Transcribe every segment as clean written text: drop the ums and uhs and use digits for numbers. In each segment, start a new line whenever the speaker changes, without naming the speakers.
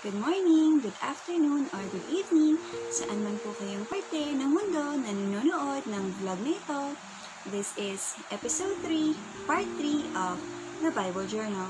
Good morning, good afternoon, or good evening, saan man po kayong parte ng mundo na nanonood ng vlog na ito. This is episode 3, part 3 of the Bible Journal.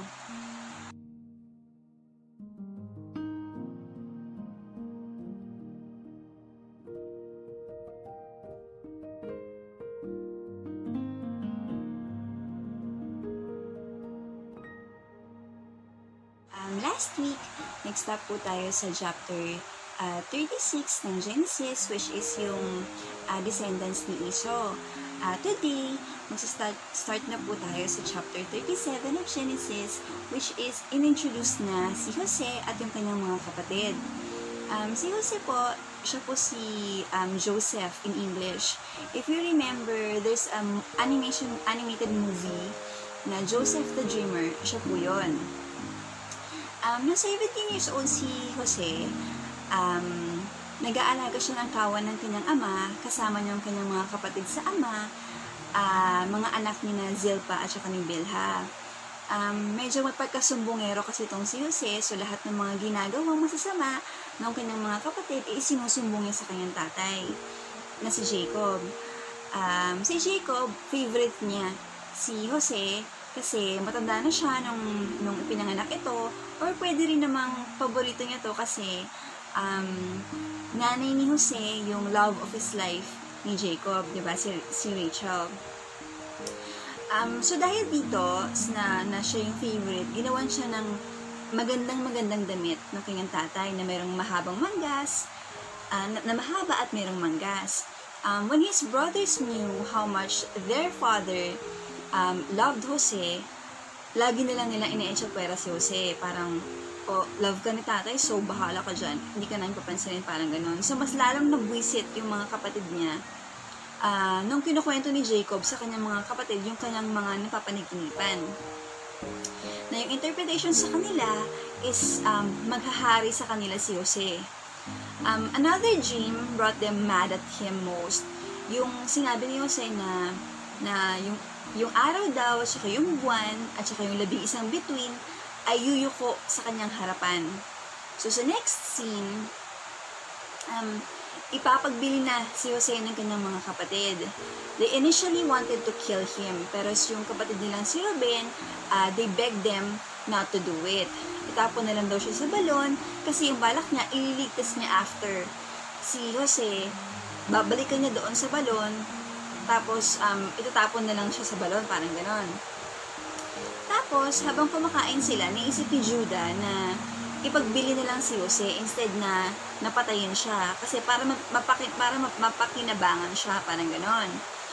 Last week, nag-stop po tayo sa chapter 36 ng Genesis, which is yung descendants ni Esau. Today, mag-start na po tayo sa chapter 37 of Genesis, which is in-introduce na si Jose at yung kanyang mga kapatid. Si Jose po, siya po si Joseph in English. If you remember, there's animated movie na Joseph the Dreamer, siya po yun. Nung 17 years old si Jose, nag-aalaga siya ng kawan ng kanyang ama, kasama niya ang kanyang mga kapatid sa ama, mga anak ni na Zilpa at saka ni Bilha. Medyo mapagkasumbongero kasi itong si Jose, so lahat ng mga ginagawang masasama ng kanyang mga kapatid, isinusumbong niya sa kanyang tatay, na si Jacob. Si Jacob, favorite niya si Jose, kasi matanda na siya nung ipinanganak ito, or pwede rin namang paborito niya to kasi nanay ni Jose yung love of his life ni Jacob, diba? Si Rachel. So dahil dito na siya yung favorite, ginawan siya ng magandang damit ng kanyang tatay na mayroong mahabang manggas, na mahaba at mayroong manggas. When his brothers knew how much their father loved Jose, lagi nilang ina-echakwera si Jose. Parang, love ka ni tatay, so bahala ka dyan. Hindi ka namin papansinin, parang ganon. So, mas lalong nabwisit yung mga kapatid niya nung kinukwento ni Jacob sa kanyang mga kapatid, yung kanyang mga napapanaginipan. Na yung interpretation sa kanila is maghahari sa kanila si Jose. Another dream brought them mad at him most. Yung sinabi ni Jose na yung araw daw, at saka yung buwan, at saka yung 11 bituin, ay yuyuko sa kanyang harapan. So, sa next scene, ipapagbili na si Jose ng kanyang mga kapatid. They initially wanted to kill him, pero yung kapatid nilang si Ruben, they begged them not to do it. Itapon na lang daw siya sa balon, kasi yung balak niya, ililigtas niya after. Si Jose, babalikan niya doon sa balon, tapos, itatapon na lang siya sa balon, parang ganon. Tapos, habang kumakain sila, naisip ni Judah na ipagbili na lang si Jose instead na napatayin siya. Kasi para mapakinabangan siya, parang ganon.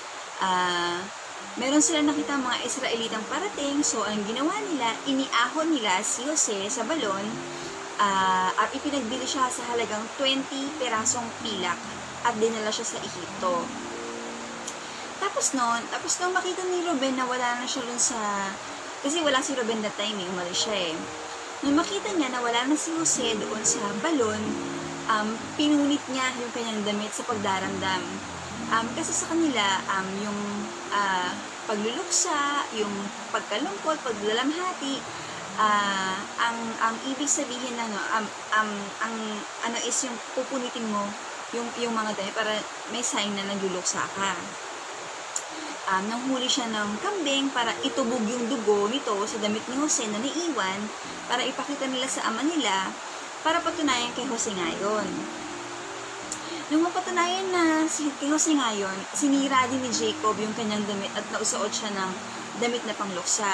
Meron sila nakita mga Israelitang parating, so ang ginawa nila, iniahon nila si Jose sa balon, at ipinagbili siya sa halagang 20 pirasong pilak at dinala siya sa Ehipto. Tapos nung makita ni Ruben na wala na siya dun sa... Kasi wala si Ruben that time, umalis siya eh. Nung makita niya na wala na si Jose doon sa balon, pinunit niya yung kanyang damit sa pagdaramdam. Kasi sa kanila, yung pagluluksa, yung pagkalungkot, paglalamhati, ang ibig sabihin na is yung pupunitin mo yung mga damit para may sign na nagluluksa ka. Nanghuli siya ng kambing para itubog yung dugo nito sa damit ni Jose na naiwan para ipakita nila sa ama nila para patunayan kay Jose ngayon. Nung mapatunayan na kay Jose ngayon, sinira din ni Jacob yung kanyang damit at nausuot siya ng damit na pangluksa.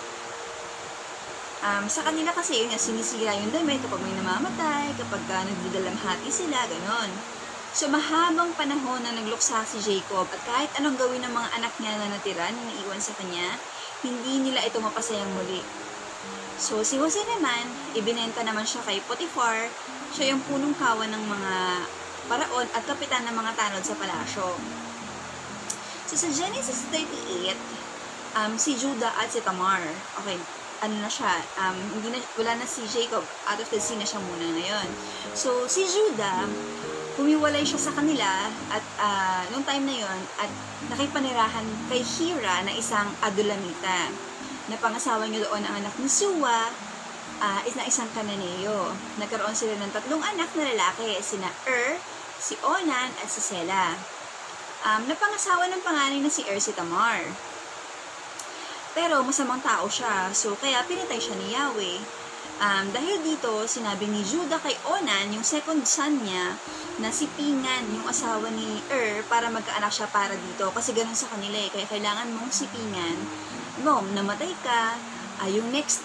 Sa kanila kasi yun, sinisira yung damit kapag may namamatay, kapag nagdidalamhati sila, ganon. So, mahabang panahon na nagluksa si Jacob at kahit anong gawin ng mga anak niya na natira, na naiwan sa kanya, hindi nila ito mapasayang muli. So, si Jose naman, ibinenta naman siya kay Potiphar. Siya yung punong kawan ng mga paraon at kapitan ng mga tanod sa palasyo. So, sa Genesis 38, si Judah at si Tamar, okay, wala na si Jacob, out of the scene na siya muna ngayon. So, si Judah, humiwalay siya sa kanila at nung time na yon at nakipanirahan kay Hira na isang Adulamita na pangasawa niya doon ang anak ni Suwa is na isang Kananeo. Nagkaroon sila ng 3 anak na lalaki, sina si Onan, at si Sela. Napangasawa ng panganay na si si Tamar. Pero masamang tao siya, so kaya pinatay siya ni Yahweh. Dahil dito, sinabi ni Judah kay Onan, yung second son niya, na si Pingan, yung asawa ni para magkaanak siya para dito. Kasi ganun sa kanila kaya kailangan mong si Pingan. Namatay ka, yung next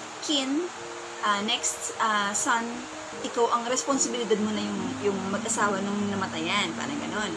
son, ikaw ang responsibilidad mo na yung mag-asawa nung namatayan, parang ganon.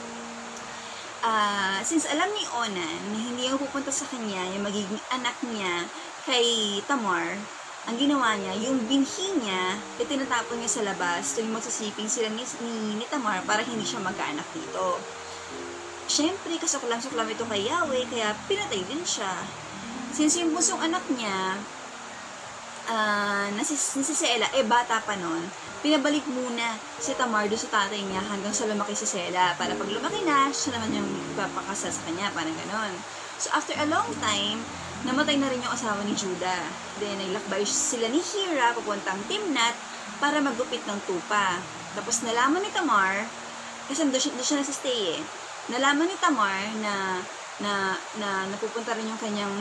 Since alam ni Onan na hindi yung pupunta sa kanya, yung magiging anak niya kay Tamar, ang ginawa niya, yung binhi niya, tinatapon niya sa labas, tuwing magsasiping sila ni Tamar para hindi siya magkaanak dito. Siyempre, kasuklam-suklam ito kay Yahweh, kaya pinatay din siya. Since yung busong anak niya, na si Sela, bata pa nun, pinabalik muna si Tamar doon sa tatay niya hanggang sa lumaki si Sela, para pag lumaki na, siya naman yung papakasal sa kanya, parang ganon. So, after a long time, namatay na rin yung asawa ni Judah. Then, naglakbay sila ni Hira papuntang Timnat para maggupit ng tupa. Tapos, nalaman ni Tamar, kasi doon siya nasa-stay nalaman ni Tamar na napupunta rin yung kanyang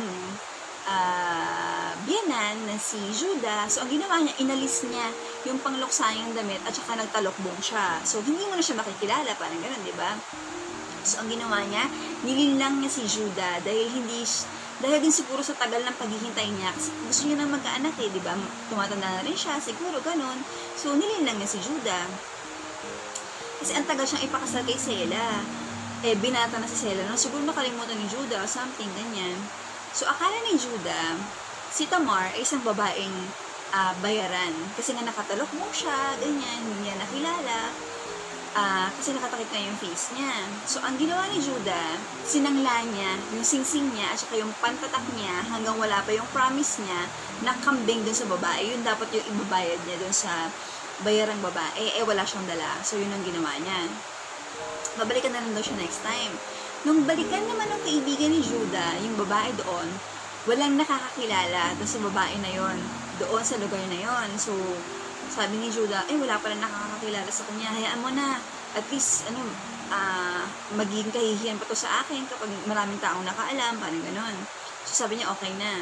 biyanan na si Judah. So, ang ginawa niya, inalis niya yung pangluksayang damit at saka nagtalokbong siya. So, hindi mo na siya makikilala, parang ganun, di ba? So, ang ginawa niya, nilinlang niya si Judah dahil din siguro sa tagal ng paghihintay niya, kasi gusto niya nang magkaanak di ba? Tumatanda na rin siya, siguro ganun. So, nilinlang niya si Judah. Kasi ang tagal siyang ipakasal kay Sela. Binata na si Sela, siguro nakalimutan ni Judah, something, ganyan. So, akala ni Judah, si Tamar ay isang babaeng bayaran. Kasi nga nakatalok mo siya, ganyan, hindi niya nakilala. Kasi nakatakip na yung face niya. So, ang ginawa ni Judah, sinangla niya yung singsing niya at saka yung pantatak niya hanggang wala pa yung promise niya na kambing dun sa babae. Yun dapat yung ibabayad niya dun sa bayarang babae. Wala siyang dala. So, yun ang ginawa niya. Babalikan na lang daw siya next time. Nung balikan naman ng kaibigan ni Judah, yung babae doon, walang nakakakilala doon sa babae na yon, doon sa lugar na yon. So, sabi ni Judah, wala pa rin nakakakilala sa kanya, hayaan mo na, at least, magiging kahihiyan pa to sa akin kapag maraming taong nakaalam, parang ganon. So, sabi niya, okay na.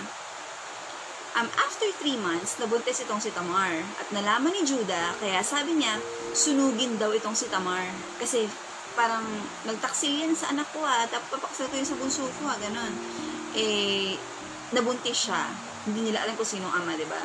After 3 months, nabuntis itong si Tamar, at nalaman ni Judah, kaya sabi niya, sunugin daw itong si Tamar, kasi parang nagtaksil yan sa anak ko tapos papakasal ko yun sa bunso ko ganon. Nabuntis siya. Hindi nila alam kung sinong ama, diba?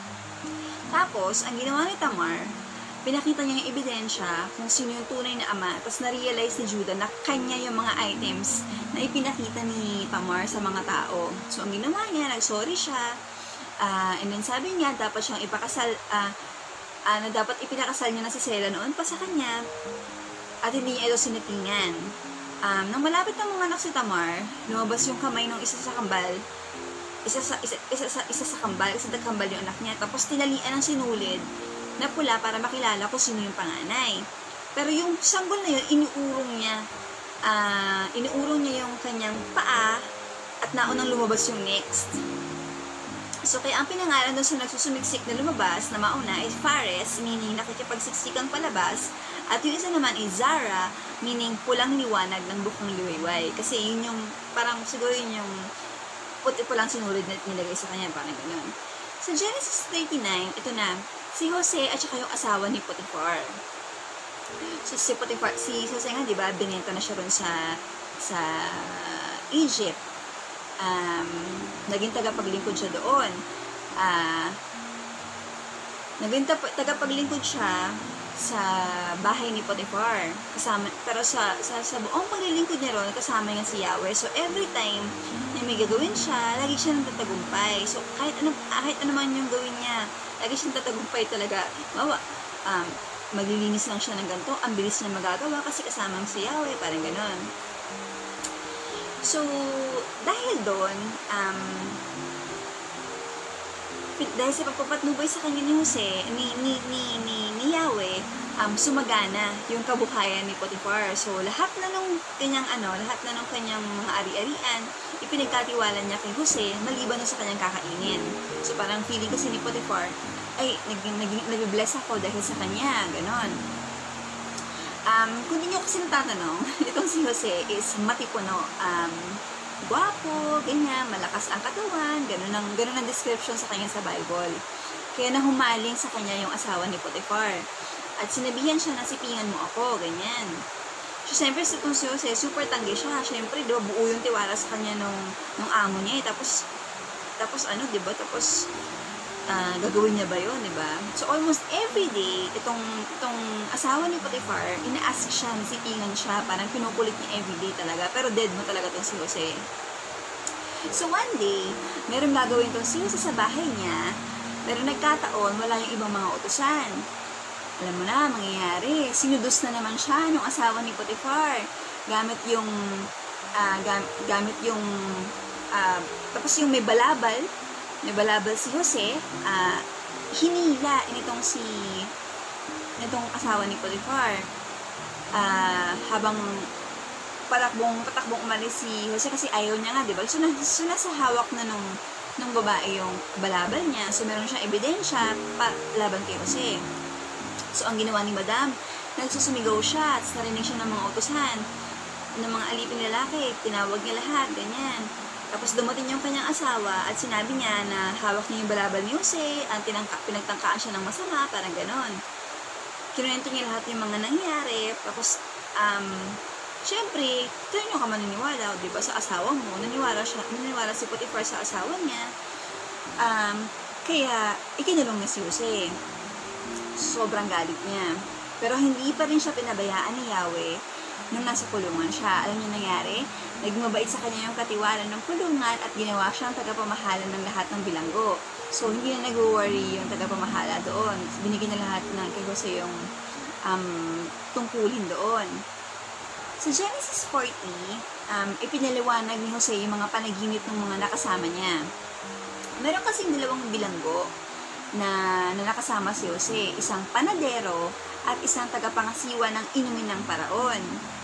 Tapos, ang ginawa ni Tamar, pinakita niya yung ebidensya kung sino yung tunay na ama, tapos na-realize ni Judah na kanya yung mga items na ipinakita ni Tamar sa mga tao. So, ang ginawa niya, nag-sorry siya, and then sabi niya, dapat siyang ipakasal, na dapat ipinakasal niya na si Sela noon pa sa kanya, at hindi niya ito sinipingan. Nang malapit ng mga anak si Tamar, lumabas yung kamay ng isa sa kambal, isa sa kambal, kasi nagkambal yung anak niya, tapos tinalian ng sinulid na pula para makilala kung sino yung panganay. Pero yung sanggol na yun, inuurong niya yung kanyang paa at naunang lumabas yung next. So, kaya ang pinangalan doon sa nagsusumiksik na lumabas na mauna ay Fares, meaning nakikipagsiksikang palabas, at yung isa naman ay Zara, meaning pulang liwanag ng bukang liwayway. Kasi yun yung, parang siguro yun yung puti-pulang sinulid na nilagay sa kanya, parang gano'n. Sa Genesis 39, ito na, si Jose at saka yung asawa ni Potiphar. So, si Jose nga, di ba, binenta na siya ron sa Egypt. Naging tagapaglingkod siya doon. Naging tagapaglingkod siya sa bahay ni Potiphar. Pero sa buong paglilingkod niya ron, kasama niya si Yahweh. So, every time na may gagawin siya, lagi siya nagtatagumpay. So, kahit ano man yung gawin niya, lagi siya nagtatagumpay talaga. Maglilinis lang siya ng ganito, ang bilis niya magagawa kasi kasama si Yahweh, parang ganon. So, dahil doon, dahil sa pagpapatnubay sa kanya ni Jose, ni Yahweh, sumagana yung kabuhayan ni Potiphar. So, lahat na nung kanyang mga ari-arian, ipinagkatiwala niya kay Jose, maliban na sa kanyang kakainin. So, parang feeling kasi ni Potiphar, nabibless ako dahil sa kanya, ganon. Kung di nyo kasi natatanong, itong si Jose is matipuno, gwapo, ganyan, malakas ang katawan, ganun ang description sa kanya sa Bible. Kaya nahumaling sa kanya yung asawa ni Potiphar. At sinabihan siya na sipingan mo ako, ganyan. So, siyempre, itong si Jose, super tanggi siya. Siyempre, diba, buo yung tiwala sa kanya nung amo niya eh. Tapos diba, gagawin niya ba yun, diba? So, almost every day, itong asawa ni Potiphar, ina-ask siya, nasipingan siya, parang kinukulit niya every day talaga. Pero dead mo talaga itong si Jose. So, one day, meron gagawin itong si Jose sa bahay niya, pero nagkataon, wala yung ibang mga utusan. Alam mo na, mangyayari. Sinudos na naman siya ng asawa ni Potiphar. Gamit yung, tapos yung may balabal si Jose, hinila nitong asawa ni Potiphar. Habang patakbong umalis si Jose kasi ayaw niya nga, diba? So nasa hawak na nung babae yung balabal niya. So meron siyang ebidensya laban kay Jose. So ang ginawa ni Madam, nagsusumigaw siya at narinig siya ng mga utusan ng mga aliping lalaki. Tinawag niya lahat, ganyan. Tapos dumating yung kanyang asawa at sinabi niya na hawak niya yung balabal ni Jose, pinagtangkaan siya ng masama, parang ganon. Kinuwento niya lahat yung mga nangyari. Tapos, syempre, tayo ka maniniwala, di ba, sa asawa mo. Naniwala si Potiphar sa asawa niya. Kaya, ikinulong niya si Jose. Sobrang galit niya. Pero hindi pa rin siya pinabayaan ni Yahweh nung nasa kulungan siya. Alam niyo nangyari? Nagmabait sa kanya yung katiwala ng kulungan at ginawa siyang tagapamahala ng lahat ng bilanggo. So, hindi na nag-worry yung tagapamahala doon. Binigyan na lahat ng kay Jose yung tungkulin doon. Sa Genesis 40, ipinaliwanag ni Jose yung mga panaginip ng mga nakasama niya. Meron kasing dalawang bilanggo na nakasama si Jose. Isang panadero at isang tagapangasiwa ng inumin ng paraon.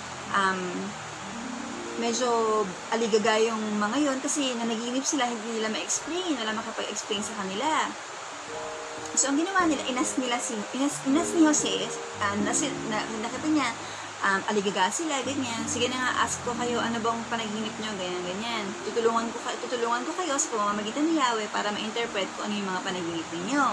Medyo aligaga yung mga yon kasi nanaginip sila, hindi nila ma-explain, wala makapag-explain sa kanila. So, ang ginawa nila, inas ni Jose, nakita niya, aligaga sila, ganyan. Sige na nga, ask ko kayo, ano bang panaginip nyo, ganyan. Tutulungan ko kayo sa pamamagitan ni Yahweh para ma-interpret kung ano yung mga panaginip ninyo.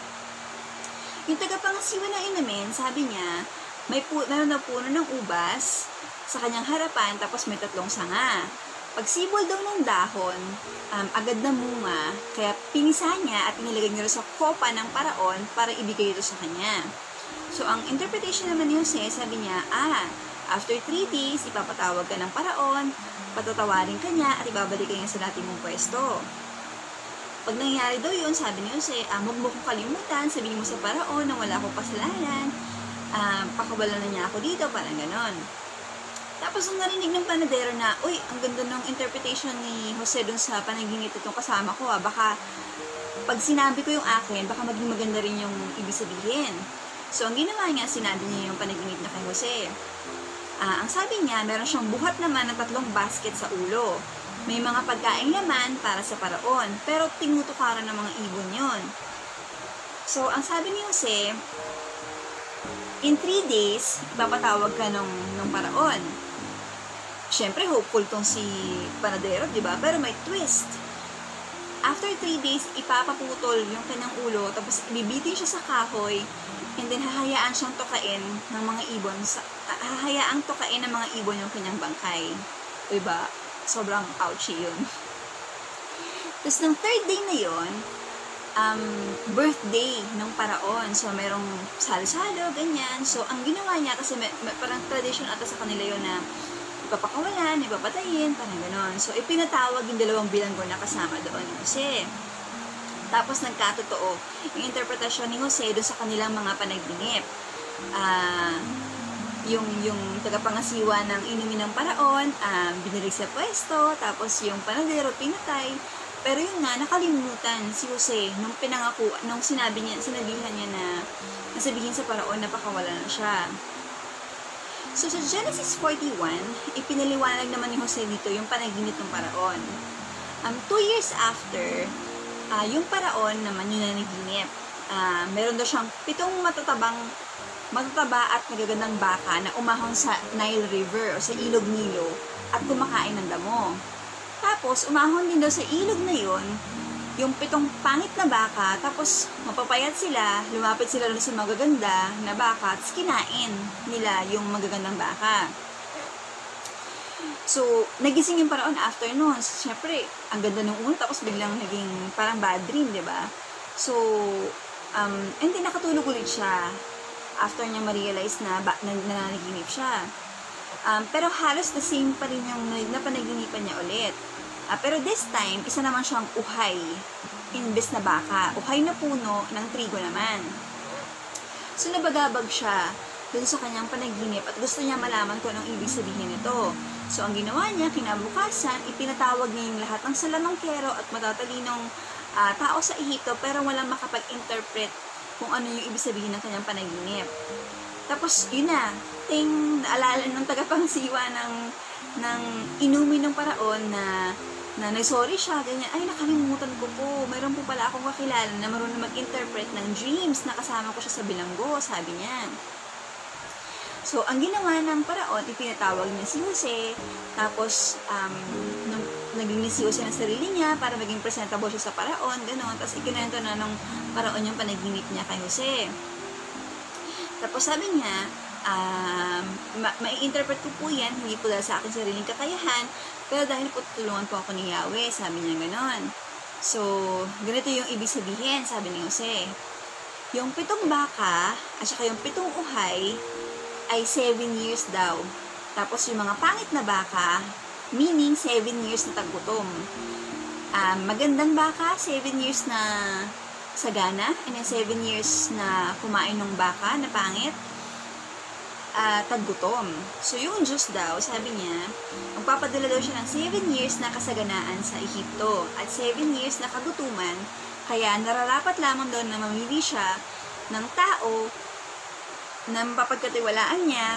Yung tagapangasiwa ng inumin, sabi niya, meron na puno ng ubas sa kanyang harapan, tapos may 3 sanga. Pagsibol daw ng dahon, agad na munga, kaya pinisa niya at inilagay niya sa kopa ng paraon para ibigay ito sa kanya. So, ang interpretation naman ni Jose, sabi niya, after 3 days, ipapatawag ka ng paraon, patatawarin ka niya, at ibabalik ka niya sa dati mong pwesto. Pag nangyari daw yun, sabi ni Jose, huwag mo kong kalimutan, sabihin mo sa paraon na wala akong kasalanan, pakawalan na niya ako dito, parang ganon. Tapos nung narinig ng panadero na, uy, ang ganda ng interpretation ni Jose dun sa panaginip itong kasama ko, baka pag sinabi ko yung akin, baka maging maganda rin yung ibig sabihin. So, ang ginawa niya, sinabi niya yung panaginip na kay Jose. Ang sabi niya, meron siyang buhat naman ng 3 basket sa ulo. May mga pagkain naman para sa paraon, pero tinutukaran ng mga ibon yon. So, ang sabi ni Jose, in 3 days, ipapatawag ka ng paraon. Siyempre, hopeful tong si panadero, di ba? Pero may twist. After 3 days, ipapaputol yung kanyang ulo, tapos ibibitin siya sa kahoy, and then hahayaan siyang tukain ng mga ibon, hahayaang tukain ng mga ibon yung kanyang bangkay. Diba? Sobrang ouchy yun. Tapos, ng 3rd day na yun, birthday ng paraon. So, merong salo-salo, ganyan. So, ang ginawa niya, kasi parang tradition ata sa kanila yun na ipapakawalan, ipapatayin, parang gano'n. So, ipinatawag yung 2 bilanggo na kasama doon ni Jose. Tapos, nagkatotoo yung interpretasyon ni Jose doon sa kanilang mga panaginip. Yung tagapangasiwa ng inumin ng paraon, binilig sa pwesto, tapos yung panadero, pinatay. Pero yun nga, nakalimutan si Jose nung sinabihan niya na nasabihin sa paraon na pakawalan na siya. So, sa Genesis 41, ipinaliwanag naman ni Jose dito yung panaginip ng paraon. 2 years after, yung paraon naman yung nanaginip. meron daw siyang 7 matataba at magagandang baka na umahon sa Nile River o sa ilog Nilo at kumakain ng damo. Tapos, umahon din daw sa ilog na yon yung 7 pangit na baka, tapos mapapayat sila, lumapit sila doon sa magaganda na baka, tapos kinain nila yung magagandang baka. So, nagising yung Paraon after nun. So, syempre, ang ganda ng uno, tapos biglang naging parang bad dream, di ba? So, and then nakatulog ulit siya after niya ma-realize na nanaginip siya. Pero halos the same pa rin yung napanaginipan niya ulit. Pero this time, isa naman siyang uhay, imbes na baka. Uhay na puno ng trigo naman. So, nabagabag siya dun sa kanyang panaginip at gusto niya malaman kung anong ibig sabihin nito. So, ang ginawa niya, kinabukasan, ipinatawag niya yung lahat ng salamangkero at matatalinong tao sa Ehipto, pero walang makapag-interpret kung ano yung ibig sabihin ng kanyang panaginip. Tapos, yun na, naalala ng tagapangsiwa ng inumin ng Paraon na nag-sorry siya, ganyan, ay nakalimutan ko po, mayroon po pala akong kakilala na marunong mag-interpret ng dreams, nakasama ko siya sa bilanggo, sabi niya. So, ang ginawa ng Paraon, ipinatawag niya si Jose, tapos, naging si Jose ng sarili niya para maging presentable siya sa Paraon, gano'n, tapos ikinento na ng Paraon yung panaginip niya kay Jose. Tapos sabi niya, mai-interpret ko po yan, hindi po dahil sa akin sariling kakayahan, pero dahil po tutulungan po ako ni Yahweh, sabi niya gano'n. So, ganito yung ibig sabihin, sabi ni Jose. Yung 7 baka, at saka yung 7 uhay, ay 7 years daw. Tapos yung mga pangit na baka, meaning 7 years na taggutom. Magandang baka, 7 years na sagana, and then 7 years na kumain ng baka na pangit, taggutom. So, yung Diyos daw, sabi niya, magpapadala daw siya ng 7 years na kasaganaan sa Ehipto at 7 years na kagutuman, kaya nararapat lamang doon na mamili siya ng tao na mapapagkatiwalaan niya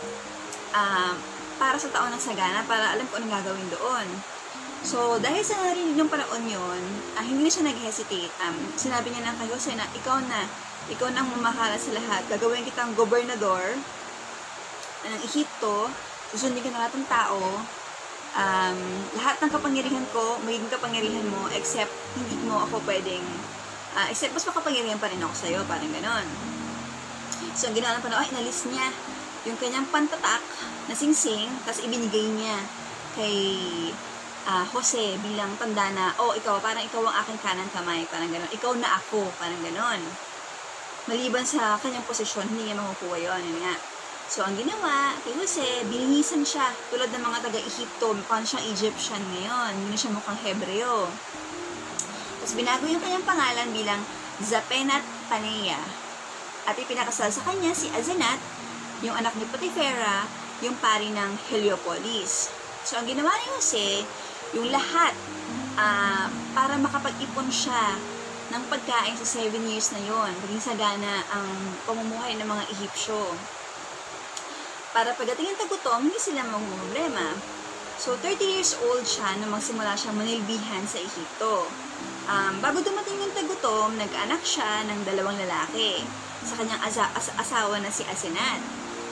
para sa taon ng sagana, para alam ko anong gagawin doon. So, dahil sa narinig ng Paraon yun, hindi na siya nag-hesitate. Sinabi niya lang kay Jose na, ikaw na ang mamahala sa lahat. Gagawin kitang gobernador ng Ehipto, susundin ka na lahat ng tao, lahat ng kapangyarihan ko, magiging kapangyarihan mo, except hindi mo ako pwedeng, except mas makapangyarihan pa rin ako sa'yo, parang ganon. So, ang ginawa ng Paraon, inalis niya yung kanyang pantatak na singsing, tapos ibinigay niya kay Jose bilang tanda na, ikaw, parang ikaw ang aking kanan kamay, parang ganon. Ikaw na ako, parang ganon. Maliban sa kanyang posisyon, hindi niya makukuha yun, yun nga. So, ang ginawa kay Jose, bininisan siya, tulad ng mga taga-Ehipto, mukhang siyang Egyptian ngayon, hindi na siya mukhang Hebreo. Tapos, binago yung kanyang pangalan bilang Zapenat Paneah. At ipinakasal sa kanya si Asenat, yung anak ni Potifera, yung pari ng Heliopolis. So, ang ginawa ni Jose, yung lahat, para makapag-ipon siya ng pagkain sa 7 years na yon, maging sagana ang pamumuhay ng mga Ehipsyo. Para pagdating ng tagutom, hindi sila magmumblema. So, 30 years old siya nung magsimula siyang manilbihan sa Ehipto. Bago dumating yung tagutom, nag-anak siya ng 2 lalaki sa kanyang asawa na si Asenat.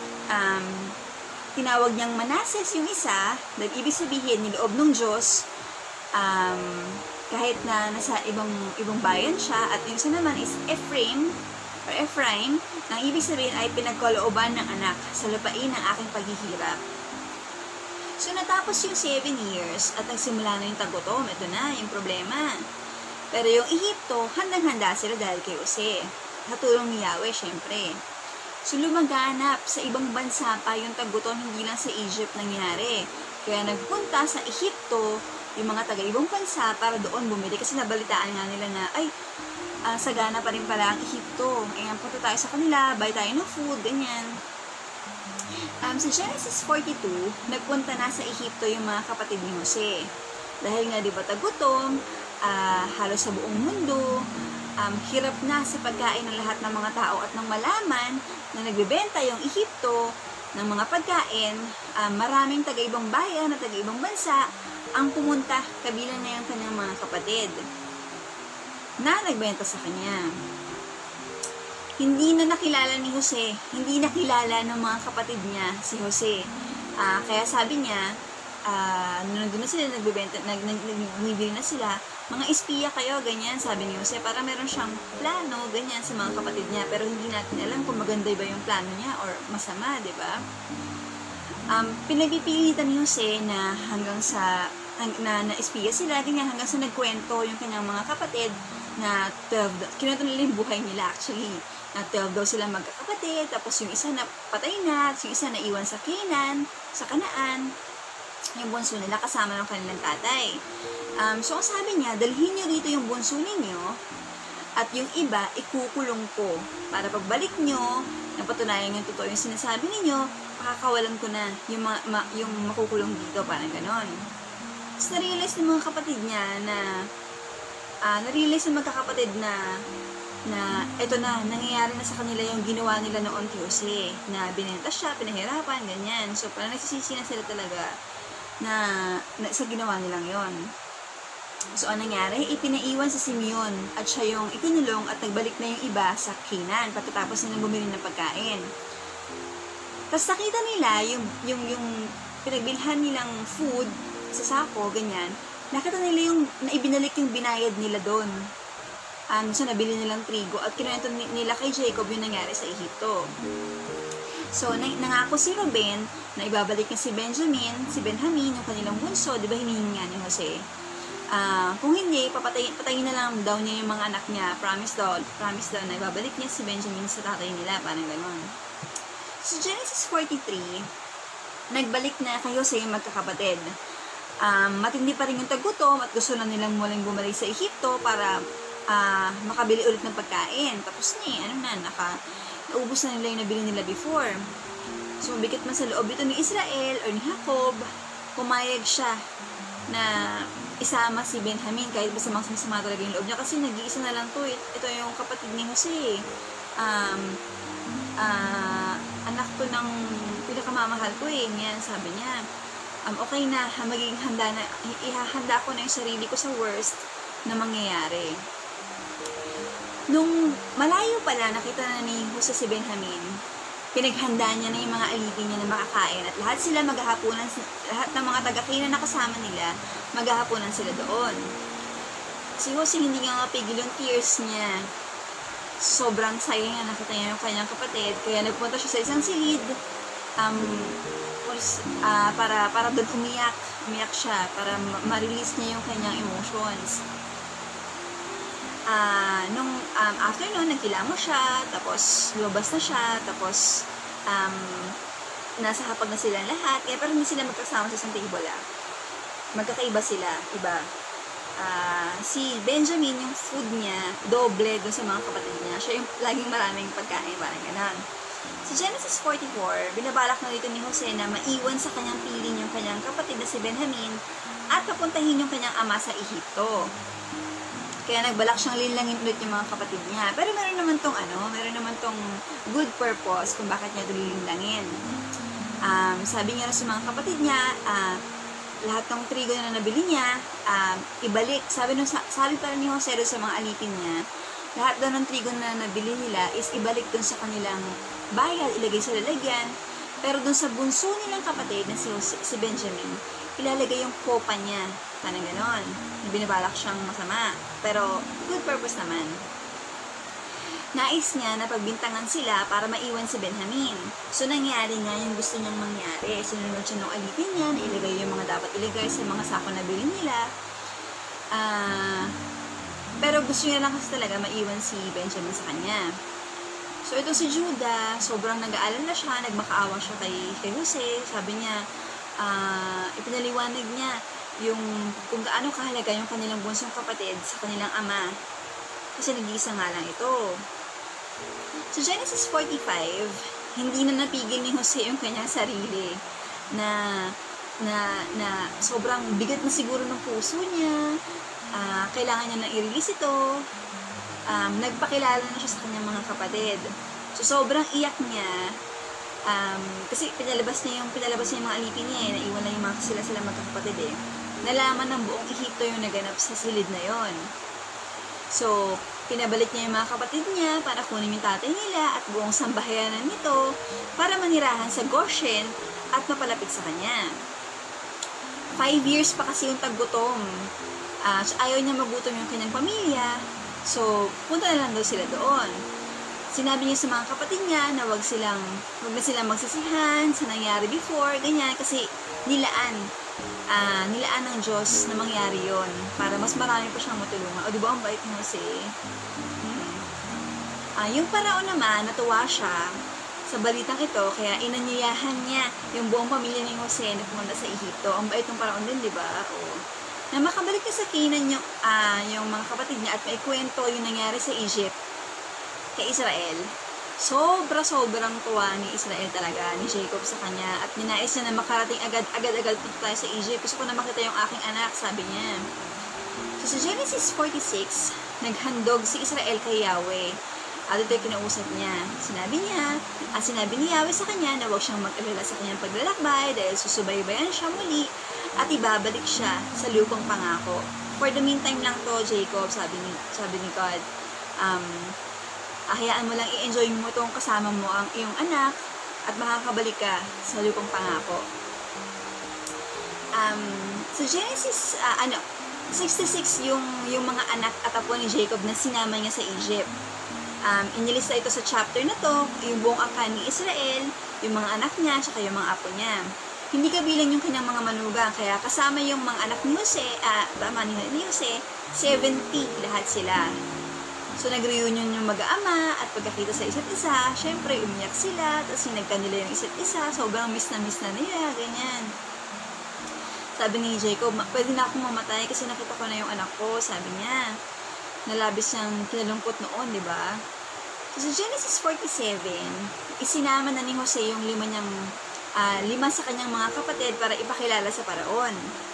Tinawag niyang Manases yung isa, ibig sabihin, niloob ng Diyos, kahit na nasa ibang bayan siya, at yung isa naman is Ephraim, na ibig sabihin ay pinagkalooban ng anak sa lupain ng aking paghihirap. So, natapos yung 7 years at nagsimula na yung tagutom. Ito na yung problema. Pero yung Ehipto, handang-handa sila dahil kay Jose. Katulong ni Yahweh, syempre. So, lumaganap sa ibang bansa pa yung tagutom, hindi lang sa Egypt nangyari. Kaya nagpunta sa Ehipto yung mga taga-ibang bansa para doon bumili. Kasi nabalitaan nga nila na, sagana pa rin pala ang Ehipto. Punta tayo sa kanila, buy tayo ng food, ganyan. Sa Genesis 42, nagpunta na sa Ehipto yung mga kapatid ni Jose. Dahil nga, di ba, tagutom, halos sa buong mundo, hirap na sa pagkain ng lahat ng mga tao at nang malaman na nagbebenta yung Ehipto ng mga pagkain, maraming taga-ibang bayan at taga-ibang bansa ang pumunta, kabilang na yung kanyang mga kapatid na nagbenta sa kanya. hindi na nakilala ni Jose, hindi nakilala ng mga kapatid niya si Jose. Kaya sabi niya, nandun na sila, nagbibili na sila, mga espiya kayo, ganyan, sabi ni Jose, para meron siyang plano, ganyan, sa mga kapatid niya, pero hindi natin alam kung maganda ba yung plano niya or masama, di ba? Pinagpipilitan ni Jose na hanggang sa, na espiya sila, ganyan, hanggang sa nagkwento yung kanyang mga kapatid, na 12, kinuwento nila yung buhay nila actually, na 12 daw sila magkakapatid, tapos yung isa na patay na, yung isa na iwan sa Canaan, sa Kanaan, yung bunso nila kasama ng kanilang tatay. So, ang sabi niya, dalhin niyo dito yung bunso ninyo at yung iba, ikukulong ko. Para pagbalik niyo, napatunayan yung totoo yung sinasabi ninyo, pakakawalan ko na yung makukulong dito, parang ganon. So, na-realize ng mga kapatid niya na, na-realize ng magkakapatid na eto na, nangyayari na sa kanila yung ginawa nila noon kay Jose, na binenta siya, pinahirapan, ganyan. So, parang nagsisisi na sila talaga na sa ginawa nilang yon. So, ang nangyari, ipinaiwan si Simeon at siya yung ikinulong at nagbalik na yung iba sa Canaan pagkatapos nilang bumili ng pagkain. Tapos nakita nila yung pinagbilhan nilang food sa sako, ganyan. Nakita nila yung naibinalik yung binayad nila doon. So, nabili nilang trigo at kinuwento nila kay Jacob yung nangyari sa Ehipto. So, nangako si Ruben na ibabalik niya si Benjamin, yung kanilang bunso, di ba hinihingi ni Jose? Kung hindi, patayin na lang daw niya yung mga anak niya. Promise daw na ibabalik niya si Benjamin sa tatay nila, parang gano'n. So, Genesis 43, nagbalik na kay Jose yung magkakapatid. Matindi pa rin yung tagutom at gusto na nilang muling bumalik sa Ehipto para makabili ulit ng pagkain. Tapos naubos na nila yung nabili nila before. So, mabigat man sa loob ito ni Israel or ni Jacob, pumayag siya na isama si Benjamin kahit masama talaga yung loob niya kasi nag-iisa na lang to. Ito yung kapatid ni Jose. Anak to ng pinakamamahal ko eh. Yan, sabi niya. Okay na, magiging handa na, ihahanda ko na yung sarili ko sa worst na mangyayari. Nung malayo pala, nakita na ni Jose si Benjamin, pinaghanda niya na yung mga alipin niya na makakain at lahat sila maghahapunan, lahat ng mga taga-Canaan na kasama nila, maghahapunan sila doon. Si Jose hindi nga mapigil yung tears niya. Sobrang sayang na nakita niya yung kanyang kapatid, kaya nagpunta siya sa isang silid, para doon umiyak siya, para ma-release niya yung kanyang emotions. After nun, nagkilamo siya, tapos lumabas na siya, tapos nasa hapag na sila lahat, pero hindi sila magkasama sa isang table. Magkakaiba sila, iba. Si Benjamin, yung food niya, doble dun sa mga kapatid niya. Siya yung laging maraming pagkain, parang ganun. Sa Genesis 44, binabalak na dito ni Jose na maiwan sa kanyang piling yung kanyang kapatid na si Benjamin at papuntahin yung kanyang ama sa Ehipto. Kaya nagbalak siyang linlangin ulit yung mga kapatid niya. Pero meron naman tong good purpose kung bakit niya ito lilinlangin. Sabi niya sa mga kapatid niya, lahat ng trigo na nabili niya, ibalik. Sabi pa rin ni Jose doon sa mga alipin niya, lahat daw ng trigo na nabili nila is ibalik doon sa kanilang bayad, ilagay sa lalagyan. Pero doon sa bunso nilang kapatid na si Benjamin, ilalagay yung kopa niya. Parang ganon. Binabalak siyang masama. Pero, good purpose naman. Nais niya na pagbintangan sila para maiwan si Benjamin. So, nangyari nga yung gusto niyang mangyari. Sinunod siya ng alipin niya, ilagay yung mga dapat ilagay sa mga sako na bilhin nila. Pero gusto niya lang kasi talaga maiwan si Benjamin sa kanya. So, ito si Judah, sobrang nag-aalala siya, nagmakaawa siya kay Jose. Sabi niya, ipinaliwanag niya kung gaano kahalaga yung kanilang bunsong kapatid sa kanilang ama. Kasi nag-iisa nga lang ito. So, Genesis 45, hindi na napigil ni Jose yung kanyang sarili na sobrang bigat na siguro ng puso niya. Kailangan niya na i-release ito. Nagpakilala na siya sa kanyang mga kapatid. So, sobrang iyak niya. Kasi pinalabas niya yung mga alipin niya naiwan na yung mga sila magkakapatid Nalaman ng buong Ehipto yung naganap sa silid na yon. So, Pinabalik niya yung mga kapatid niya para kunin yung tatay nila at buong sambahayanan nito para manirahan sa Goshen at mapalapit sa kanya. 5 years pa kasi yung taggutom. Ayaw niya magutom yung kanyang pamilya, so punta na lang daw sila doon. Sinabi niya sa mga kapatid niya na wag na silang magsisihan sa nangyari before, ganyan, kasi nilaan ng Diyos na mangyari yon para mas marami pa siyang matulungan. O diba ang bait mo si yung Paraon naman, natuwa siya sa balitang ito, kaya inanyayahan niya yung buong pamilya ni Jose na pumunta sa Ehipto. Ang bait ng Paraon din, di ba? Na makabalik na sa Canaan yung mga kapatid niya at may kwento yung nangyari sa Egypt kay Israel. Sobrang tuwa ni Israel talaga, ni Jacob sa kanya, at ninais niya na makarating agad-agad punta tayo sa Egypt. Gusto ko na makita yung aking anak, sabi niya. So sa Genesis 46, naghandog si Israel kay Yahweh. At ito yung kinausap niya. Sinabi ni Yahweh sa kanya na huwag siyang mag-alala sa kanyang paglalakbay dahil susubaybayan siya muli at ibabalik siya sa lupang pangako. For the meantime lang to, Jacob, sabi ni God, hayaan mo lang, i-enjoy mo itong kasama mo ang iyong anak at makakabalik ka sa lupang pangako. So Genesis 66 yung mga anak at apo ni Jacob na sinama niya sa Egypt. Inilista ito sa chapter na to, yung buong angkan ni Israel, yung mga anak niya, saka yung mga apo niya. Hindi kabilang yung kanyang mga manugang, kaya kasama yung mga anak ni Jose, ni Jose, 70 lahat sila. So, nag-reunion yung mag-aama at pagkakita sa isa't isa, syempre, umiyak sila, tapos sinagkan nila yung isa't isa, sobrang miss na nila, ganyan. Sabi ni Jacob, pwede na akong mamatay kasi nakita ko na yung anak ko, sabi niya. Nalabis siyang kinalungkot noon, di ba? So, sa Genesis 47, isinama na ni Jose yung lima sa kanyang mga kapatid para ipakilala sa Paraon.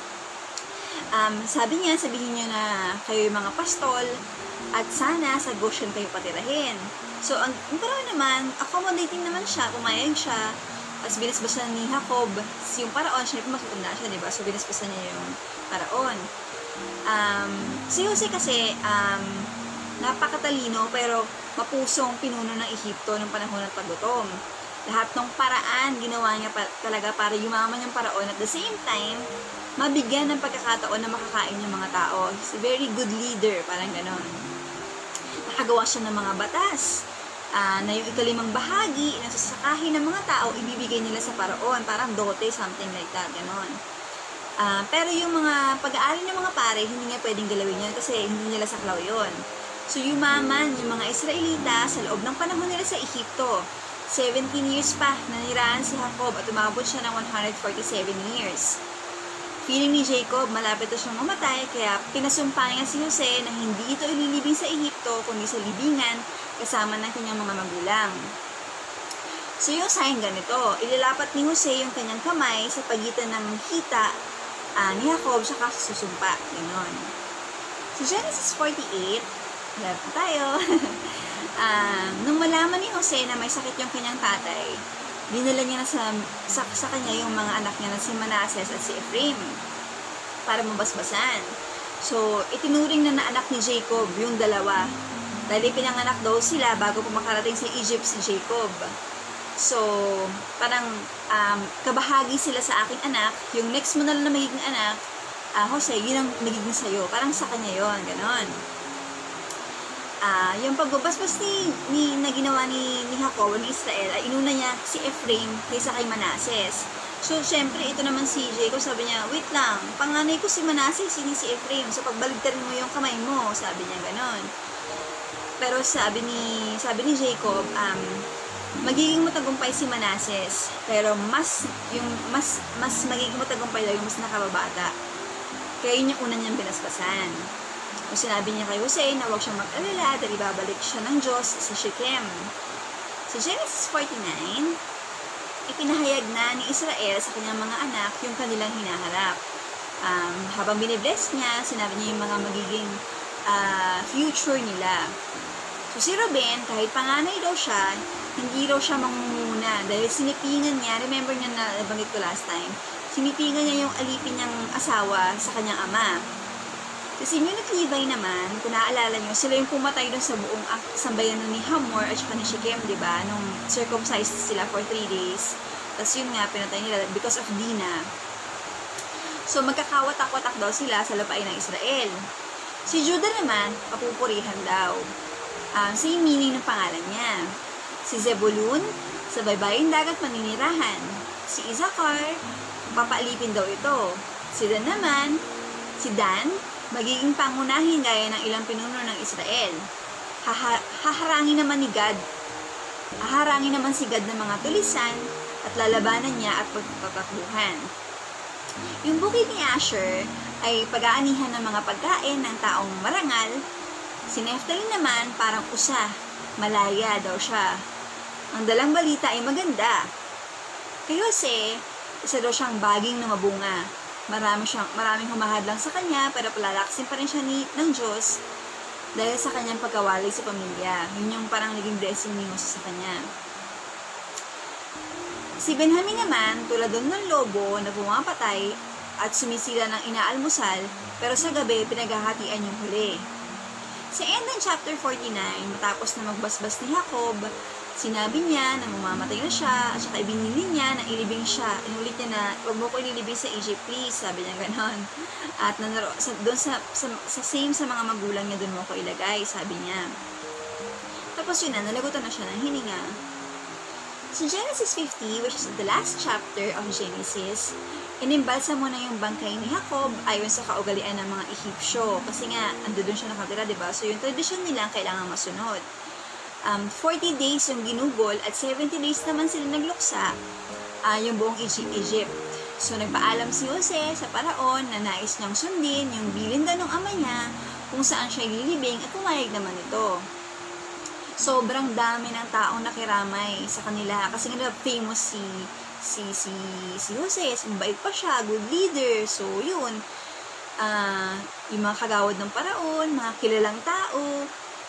Sabi niya, sabihin niyo na kayo yung mga pastol, at sana sa Goshen kayo patirahin. So, ang Paraon naman, accommodating naman siya, pumayag siya. Tapos binasbasan ni Jacob, yung Paraon, syempre matutunda siya, diba? So, binasbasan niya yung Paraon. Si Jose kasi, napakatalino, pero mapusong pinuno ng Ehipto ng panahon ng paggutom. Lahat ng paraan, ginawa niya talaga para yumaman yung Paraon. At the same time, mabigyan ng pagkakataon na makakain yung mga tao. He's a very good leader, parang ganon. Nakagawa siya ng mga batas na yung ikalimang bahagi na sasakahin ng mga tao, ibibigay nila sa Paraon, parang dote, something like that, ganon. Pero yung mga pag-aari ng mga pare, hindi niya pwedeng galawin yan kasi hindi nila saklaw yun. So yumaman yung mga Israelita sa loob ng panahon nila sa Ehipto. 17 years pa nanirahan si Jacob at umabot siya ng 147 years. Feeling ni Jacob, malapit na siyang mamatay, kaya pinasumpa niya si Jose na hindi ito ililibing sa Ehipto, kundi sa libingan kasama ng kanyang mga magulang. So yung sign ganito, ilalapat ni Jose yung kanyang kamay sa pagitan ng hita ni Jacob saka susumpa. Ganon. So Genesis 48, love tayo. Nung malaman ni Jose na may sakit yung kanyang tatay, dinala niya na sa kanya yung mga anak niya na si Manases at si Ephraim para mabasbasan. So, itinuring na anak ni Jacob yung dalawa. Dahil pinanganak daw sila bago pumakarating sa Egypt si Jacob. So, parang kabahagi sila sa aking anak. Yung next mo na lang na magiging anak, Jose, yun ang magiging sa'yo. Parang sa kanya yun, ganon. Yung pagbabasbas na ginawa ni Jacob, ni Israel, ay inuna niya si Ephraim kaysa kay Manases. So, syempre, ito naman si Jacob, sabi niya, wait lang, panganay ko si Manases, hindi si Ephraim. So, pagbaligtarin mo yung kamay mo, sabi niya ganon. Pero sabi ni Jacob, magiging matagumpay si Manases, pero mas magiging matagumpay daw yung mas nakababata. Kaya yun yung una niyang binasbasan. O sinabi niya kay Jose na huwag siyang mag-alala dahil babalik siya ng Diyos sa Shechem. Sa Genesis 49, ipinahayag na ni Israel sa kanyang mga anak yung kanilang hinaharap. Habang binibless niya, sinabi niya yung mga magiging future nila. So si Ruben, kahit panganay daw siya, hindi daw siya mangunguna dahil sinipingan niya, remember niya na nabanggit ko last time, sinipingan niya yung alipin niyang asawa sa kanyang ama. Si Simeon at Levi naman, kung naaalala nyo, sila yung pumatay doon sa buong sambayanan ni Hamor at saka ni Shechem, diba? Nung circumcised sila for 3 days. Tapos yun nga, pinatay nila because of Dinah. So, magkakawatak-watak daw sila sa lupain ng Israel. Si Judah naman, papupurihan daw. Same meaning ng pangalan niya. Si Zebulun, sa baybaying dagat maninirahan. Si Issachar, papaalipin daw ito. Si Dan naman, magiging pangunahin gaya ng ilang pinuno ng Israel. Haharangin naman si Gad ng mga tulisan at lalabanan niya at pagpapatakbuhan. Yung bukid ni Asher ay pag-aanihan ng mga pagkain ng taong marangal. Si Naphtali naman parang usa, malaya daw siya. Ang dalang balita ay maganda. Kay Jose, isa daw siyang baging na mabunga. Maraming humahadlang sa kanya, pero palalaksin pa rin siya ng Diyos dahil sa kanyang pagkawalay sa pamilya. Yun yung parang naging blessing ni Jose sa kanya. Si Benjamin naman, tulad doon ng lobo na pumapatay at sumisila ng inaalmusal, pero sa gabi pinaghahatian yung huli. Sa end ng chapter 49, matapos na magbasbas ni Jacob, sinabi niya na mamamatay na siya at saka ibinili niya na ilibing siya. Inulit niya na, huwag mo ko ilibing sa Egypt, please. Sabi niya ganon. At doon sa same sa mga magulang niya, doon mo ko ilagay, sabi niya. Tapos yun na, nalagutan na siya ng hininga. So Genesis 50, which is the last chapter of Genesis, inimbalsa mo na yung bangkay ni Jacob ayon sa kaugalian ng mga Ehipsyo. Kasi nga, ando doon siya nakatira, diba? So yung tradisyon nila kailangan masunod. 40 days yung ginugol at 70 days naman sila nagluksa yung buong Egypt. So nagpaalam si Jose sa paraon na nais niyang sundin yung bilinda ng ama niya kung saan siya lilibing at pumayag naman ito. Sobrang dami ng taong nakiramay sa kanila kasi nga famous si Jose, mabait pa siya, good leader. So yun, yung mga kagawad ng paraon, mga kilalang tao,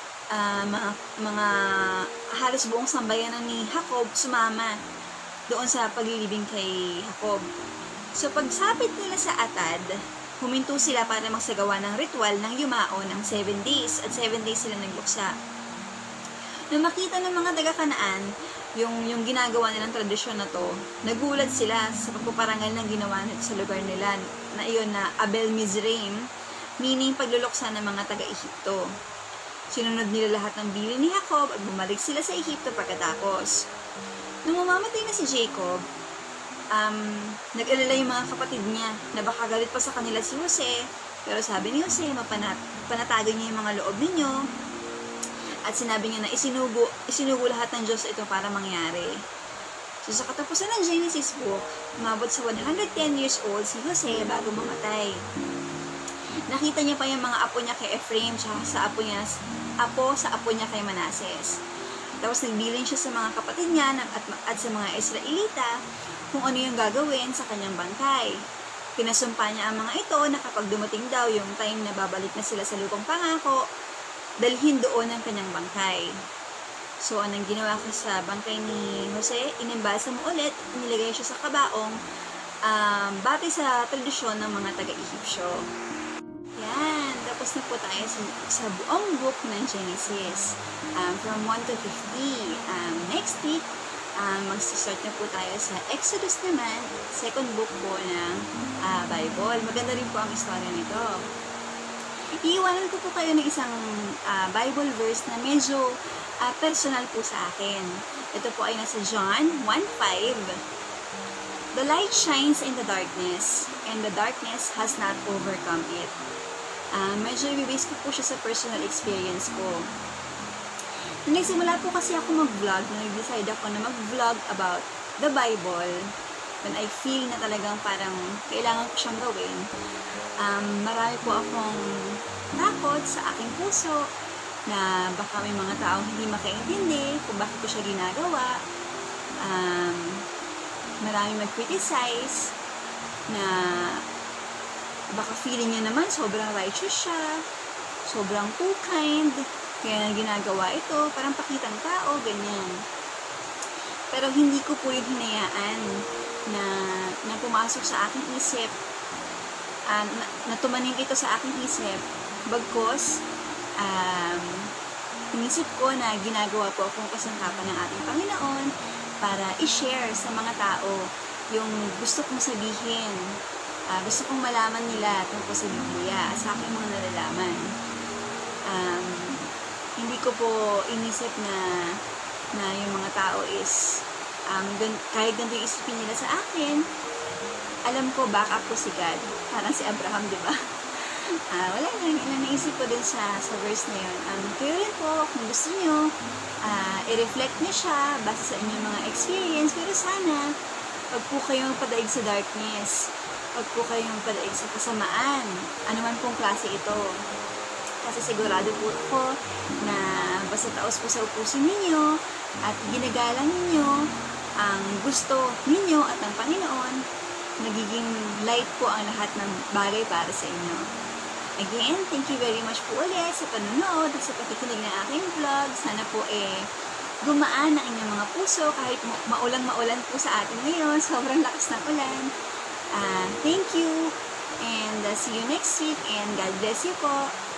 mga halos buong sambayanan ni Jacob sumama doon sa paglilibing kay Jacob. So pagsapit nila sa Atad, huminto sila para magsagawa ng ritual ng yumao ng 7 days at 7 days sila nagluksa. Nung makita ng mga taga-Kanaan yung ginagawa nilang tradisyon na to, nagulat sila sa pagpaparangal ng ginawa nito sa lugar nila na iyon na Abel Mizraim, meaning pagluluksa ng mga taga-Ehipto. Sinunod nila lahat ng bilin ni Jacob at bumalik sila sa Ehipto pagkatapos. Nung mamamatay na si Jacob, nag-alala yung mga kapatid niya na baka galit pa sa kanila si Jose, pero sabi ni Jose, panatagan niya yung mga loob ninyo at sinabi niya na isinugo lahat ng Diyos ito para mangyari. So sa katapusan ng Genesis book, umabot sa 110 years old si Jose bago mamatay. Nakita niya pa yung mga apo niya kay Ephraim sa apo niya kay Manases. Tapos nagbilin siya sa mga kapatid niya at sa mga Israelita kung ano yung gagawin sa kanyang bangkay. Pinasumpa niya ang mga ito na kapag dumating daw yung time na babalik na sila sa lupang pangako, dalhin doon ang kanyang bangkay. So, anong ginawa ko sa bangkay ni Jose? Inimbalsa mo ulit, nilagay siya sa kabaong batay sa tradisyon ng mga taga-Ehipsyo. Yan, tapos na po tayo sa buong book ng Genesis, from 1 to 50. Next week, mag-start na po tayo sa Exodus naman, second book po ng Bible. Maganda rin po ang istorya nito. Iiwanan ko po kayo ng isang Bible verse na medyo personal po sa akin. Ito po ay nasa John 1:5. The light shines in the darkness, and the darkness has not overcome it. Medyo i-base ko po siya sa personal experience ko. Nung nagsimula po kasi ako mag-vlog, nag-decide ako na mag-vlog about the Bible, when I feel na talagang parang kailangan ko siyang gawin, marami po akong takot sa aking puso na baka may mga taong hindi makaintindi kung bakit ko siya ginagawa. Marami mag-criticize na baka feeling niya naman sobrang righteous siya, sobrang too kind, kaya ginagawa ito, parang pakitang tao, ganyan. Pero hindi ko po yung hinayaan na pumasok sa aking isip natumanin ito sa aking isip, bagkos, inisip ko na ginagawa po akong kasangkapan ng ating Panginoon para i-share sa mga tao yung gusto kong sabihin. Gusto kong malaman nila tungkol sa Biblia at sa aking mga nalalaman. Hindi ko po inisip na yung mga tao is kahit ganito yung isipin nila sa akin, alam ko back up ko si God. Parang si Abraham, di ba? Wala lang naisip ko din sa verse na yun. Kayo rin po, kung gusto nyo, i-reflect nyo siya base sa inyong mga experience, pero sana, wag po kayong padaig sa darkness, wag po kayong padaig sa kasamaan, anuman pong klase ito. Kasi sigurado po ako na basta taos po sa puso ninyo at ginagalang ninyo ang gusto ninyo at ang Panginoon, nagiging light po ang lahat ng bagay para sa inyo. Again, thank you very much po ulit sa panonood at sa pakikinig ng aking vlog. Sana po gumaan ang inyong mga puso kahit maulan po sa atin ngayon. Sobrang lakas ng ulan. Thank you and see you next week and God bless you po.